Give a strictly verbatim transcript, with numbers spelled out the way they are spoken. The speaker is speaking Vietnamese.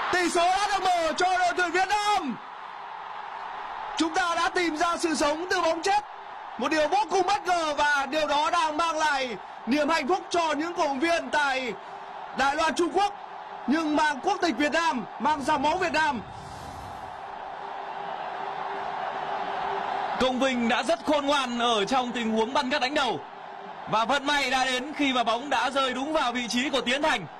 Tỷ số đã được mở cho đội tuyển Việt Nam. Chúng ta đã tìm ra sự sống từ bóng chết, một điều vô cùng bất ngờ, và điều đó đang mang lại niềm hạnh phúc cho những cổ động viên tại Đài Loan Trung Quốc, nhưng mang quốc tịch Việt Nam, mang dòng máu Việt Nam. Công Vinh đã rất khôn ngoan ở trong tình huống bắn cắt đánh đầu, và vận may đã đến khi mà bóng đã rơi đúng vào vị trí của Tiến Thành.